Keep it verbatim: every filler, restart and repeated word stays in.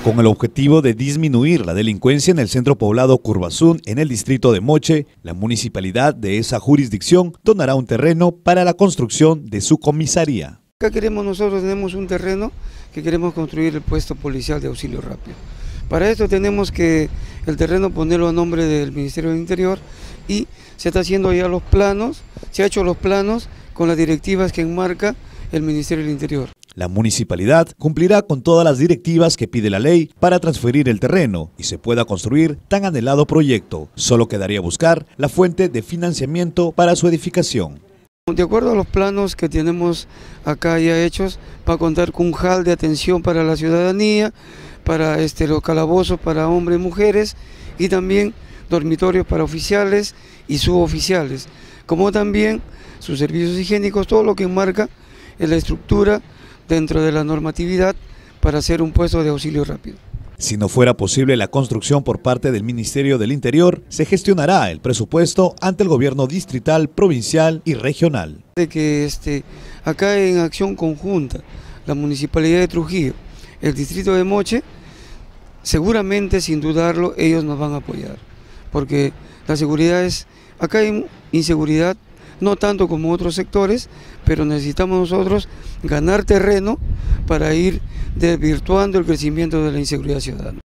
Con el objetivo de disminuir la delincuencia en el centro poblado Curvazún, en el distrito de Moche, la municipalidad de esa jurisdicción donará un terreno para la construcción de su comisaría. Acá queremos nosotros, tenemos un terreno que queremos construir el puesto policial de auxilio rápido. Para esto tenemos que el terreno ponerlo a nombre del Ministerio del Interior y se está haciendo ya los planos, se ha hecho los planos con las directivas que enmarca el Ministerio del Interior. La municipalidad cumplirá con todas las directivas que pide la ley para transferir el terreno y se pueda construir tan anhelado proyecto. Solo quedaría buscar la fuente de financiamiento para su edificación. De acuerdo a los planos que tenemos acá ya hechos, va a contar con un hall de atención para la ciudadanía, para este, los calabozos para hombres y mujeres y también dormitorios para oficiales y suboficiales, como también sus servicios higiénicos, todo lo que enmarca en la estructura dentro de la normatividad para hacer un puesto de auxilio rápido. Si no fuera posible la construcción por parte del Ministerio del Interior, se gestionará el presupuesto ante el gobierno distrital, provincial y regional. De que este, acá en acción conjunta, la Municipalidad de Trujillo, el Distrito de Moche, seguramente, sin dudarlo, ellos nos van a apoyar, porque la seguridad es, acá hay inseguridad, no tanto como otros sectores, pero necesitamos nosotros ganar terreno para ir desvirtuando el crecimiento de la inseguridad ciudadana.